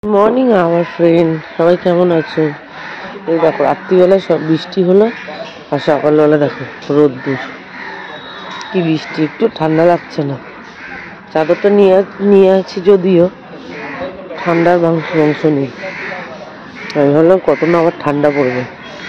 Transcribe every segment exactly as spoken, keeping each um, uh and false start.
Morning আমার friend, সবাই কেমন আছো? এই দেখো রাত্রিবেলা সব বৃষ্টি হলো আর সকালবেলা দেখো রোদ্দুর, কি বৃষ্টি, একটু ঠান্ডা লাগছে না। চাদরটা নিয়ে নিয়ে আছি যদিও ঠান্ডার মাংস মাংস নেই। আমি ভাবলাম কত না আবার ঠান্ডা পড়বে।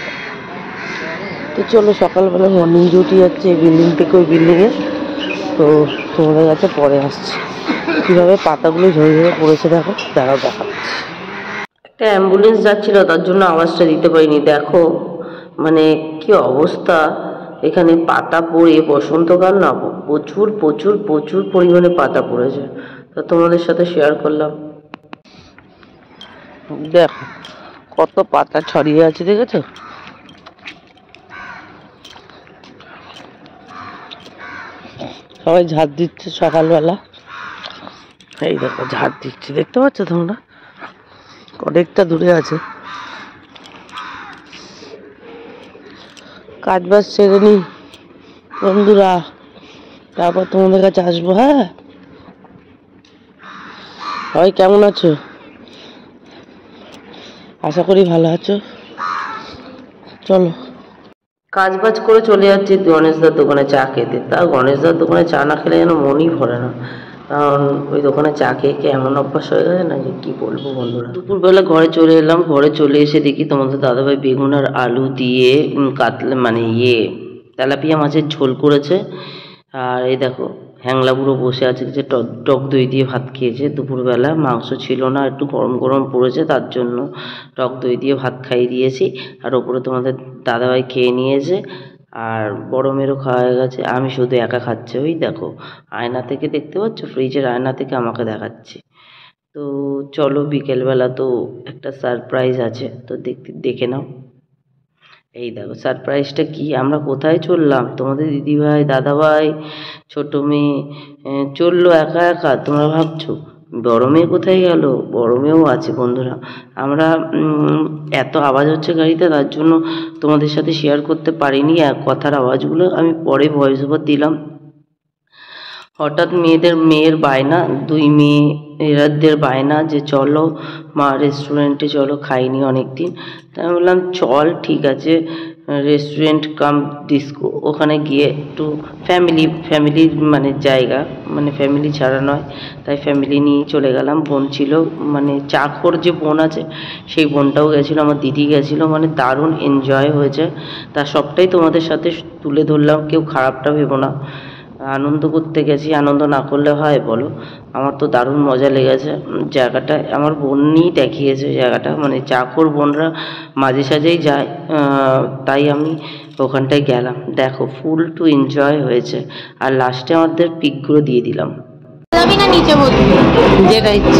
তো চলো সকালবেলা মর্নিং ডিউটি যাচ্ছে এই বিল্ডিং থেকে ওই বিল্ডিংয়ে। তো তোমাদের কাছে পরে আসছে কীভাবে পাতাগুলো ঝরে ঝরে পড়েছে দেখো, দাঁড়াও দেখাচ্ছি। একটা অ্যাম্বুলেন্স যাচ্ছিল তার জন্য আওয়াজটা দিতে পারিনি। দেখো মানে কি অবস্থা, এখানে পাতা পড়ে বসন্তকাল না, প্রচুর প্রচুর প্রচুর পরিমাণে পাতা পড়েছে। তো তোমাদের সাথে শেয়ার করলাম। দেখো কত পাতা ছড়িয়ে আছে, দেখেছো? সবাই ঝাড় দিচ্ছে সকালবেলা। এই দেখো ঝাড় দিচ্ছে, দেখতে পাচ্ছ তোমরা? অনেকটা দূরে আছে। কাজ বাজ সেরে নি বন্ধুরা, তারপর তোমাদের কাছে আসবো। হ্যাঁ, সবাই কেমন আছো? আশা করি ভালো আছো। চলো, কাজ বাজ করে চলে যাচ্ছি গণেশদার দোকানে চা খেতে। তা গণেশদার দোকানে চা না খেলে যেন মনই ভরে না, কারণ ওই দোকানে চা খেয়ে খেয়ে এমন অভ্যাস হয়ে গেছে না যে কি বলবো বন্ধুরা। দুপুরবেলা ঘরে চলে এলাম, ঘরে চলে এসে দেখি তোমাদের দাদাভাই বেগুন আর আলু দিয়ে কাতলা মানে ইয়ে তেলাপিয়া মাছের ঝোল করেছে। আর এই দেখো হ্যাংলা বুড়ো বসে আছে, যে টক টক দই দিয়ে ভাত খেয়েছে। দুপুরবেলা মাংস ছিল না, একটু গরম গরম পড়েছে, তার জন্য টক দই দিয়ে ভাত খাইয়ে দিয়েছি। আর ওপরে তোমাদের দাদাভাই খেয়ে নিয়েছে, আর বড় মেয়েরও খাওয়া হয়ে গেছে। আমি শুধু একা খাচ্ছি। ওই দেখো আয়না থেকে দেখতে পাচ্ছ, ফ্রিজের আয়না থেকে আমাকে দেখাচ্ছে। তো চলো, বিকেলবেলা তো একটা সারপ্রাইজ আছে, তো দেখতে দেখে নাও। এই দেখো সারপ্রাইজটা কি, আমরা কোথায় চললাম, তোমাদের দিদিভাই দাদাভাই ছোট মেয়ে চললো একা একা। তোমরা ভাবছো বড় মেয়ে কোথায় গেল? বড় মেয়েও আছে বন্ধুরা। আমরা এত আওয়াজ হচ্ছে গাড়িতে, তার জন্য তোমাদের সাথে শেয়ার করতে পারিনি এক কথার আওয়াজগুলো, আমি পরে ভয়েস ওভার দিলাম। হঠাৎ মেয়েদের মেয়ের বায়না, দুই মেয়ে এরাদের বায়না যে চলো মা রেস্টুরেন্টে চলো, খাইনি অনেক দিন। তাই আমি বললাম চল, ঠিক আছে রেস্টুরেন্ট কাম ডিস্কো, ওখানে গিয়ে একটু ফ্যামিলি ফ্যামিলি মানে জায়গা, মানে ফ্যামিলি ছাড়া নয়, তাই ফ্যামিলি নিয়ে চলে গেলাম। বোন ছিল, মানে চাকর যে বোন আছে সেই বোনটাও গেছিলো, আমার দিদি গেছিলো, মানে দারুণ এনজয় হয়েছে। তা সবটাই তোমাদের সাথে তুলে ধরলাম, কেউ খারাপটা ভেবো না। আনন্দ করতে গেছি, আনন্দ না করলে হয় বলো? আমার তো দারুণ মজা লেগেছে জায়গাটা, আমার বোনই দেখিয়েছে জায়গাটা, মানে চাকর বোনরা মাঝে সাঝেই যায়, তাই আমি ওখানটায় গেলাম। দেখো ফুল টু এনজয় হয়েছে। আর লাস্টে আমাদের পিকগুলো দিয়ে দিলাম, যেটা ইচ্ছে।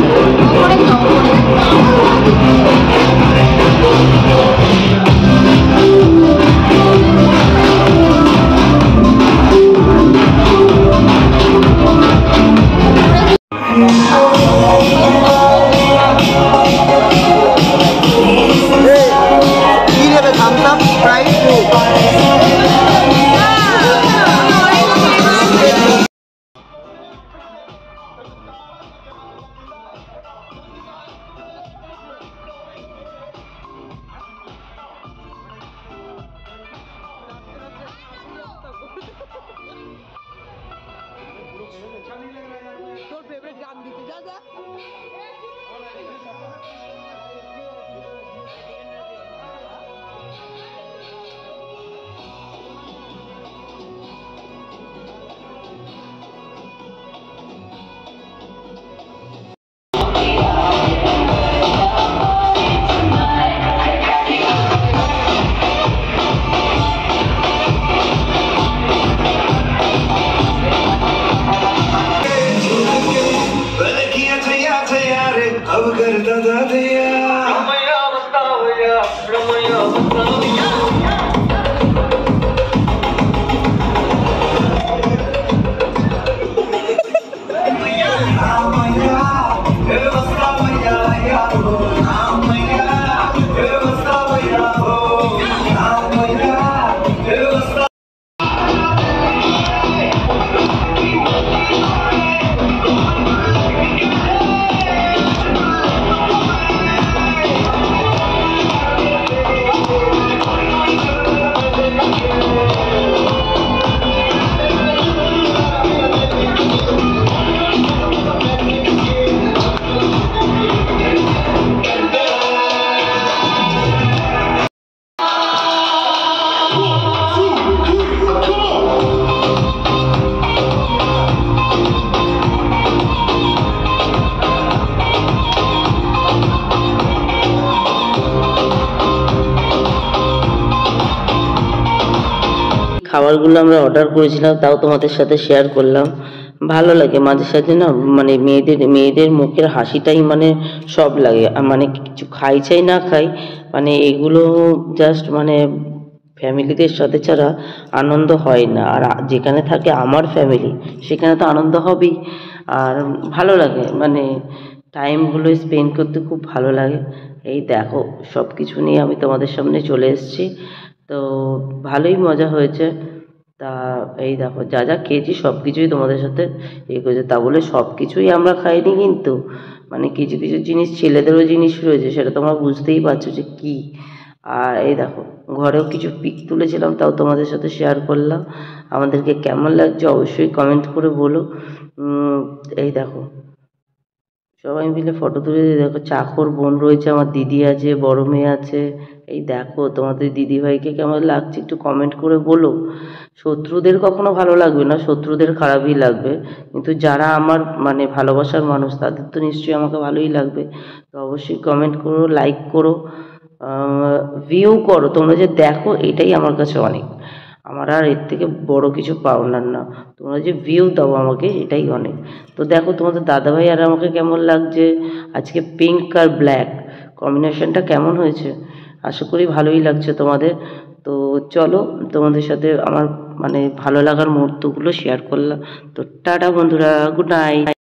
তোর ফেভারিট গান দিতে যা যা। अब कर दादा दिया रमैया बतावया रमैया बतावया रमैया रमैया ए बतावया यार रमैया ए बतावया हो रमैया ए बता খাবারগুলো আমরা অর্ডার করেছিলাম, তাও তোমাদের সাথে শেয়ার করলাম। ভালো লাগে মাঝে সাঝে না, মানে মেয়েদের মেয়েদের মুখের হাসিটাই মানে সব লাগে। মানে কিছু খাই চাই না খাই, মানে এগুলো জাস্ট মানে ফ্যামিলিদের সাথে ছাড়া আনন্দ হয় না। আর যেখানে থাকে আমার ফ্যামিলি সেখানে তো আনন্দ হবেই। আর ভালো লাগে, মানে টাইমগুলো স্পেন্ড করতে খুব ভালো লাগে। এই দেখো সব কিছু নিয়ে আমি তোমাদের সামনে চলে এসেছি, তো ভালোই মজা হয়েছে। তা এই দেখো যা যা খেয়েছি সব কিছুই তোমাদের সাথে ইয়ে করেছে। তা বলে সব কিছুই আমরা খাইনি, কিন্তু মানে কিছু কিছু জিনিস ছেলেদেরও জিনিস রয়েছে, সেটা তোমরা বুঝতেই পারছো যে কী। আর এই দেখো ঘরেও কিছু পিক তুলেছিলাম, তাও তোমাদের সাথে শেয়ার করলাম। আমাদেরকে কেমন লাগছে অবশ্যই কমেন্ট করে বলো। এই দেখো সবাই মিলে ফটো তুলে, দেখো চাকর বোন রয়েছে, আমার দিদি আছে, বড় মেয়ে আছে। এই দেখো তোমাদের দিদিভাইকে কেমন লাগছে একটু কমেন্ট করে বলো। শত্রুদের কখনো ভালো লাগবে না, শত্রুদের খারাপই লাগবে, কিন্তু যারা আমার মানে ভালোবাসার মানুষ তাদের তো নিশ্চয়ই আমাকে ভালোই লাগবে। তো অবশ্যই কমেন্ট করো, লাইক করো, ভিউ করো। তোমরা যে দেখো এটাই আমার কাছে অনেক, আমার আর এর থেকে বড় কিছু পাওনার না। তোমরা যে ভিউ দাও আমাকে এটাই অনেক। তো দেখো তোমাদের দাদাভাই আর আমাকে কেমন লাগছে আজকে, পিঙ্ক আর ব্ল্যাক কম্বিনেশনটা কেমন হয়েছে, আশা করি ভালোই লাগছে তোমাদের। তো চলো তোমাদের সাথে আমার মানে ভালো লাগার মুহূর্তগুলো শেয়ার করলাম। তো টাটা বন্ধুরা, গুড নাইট।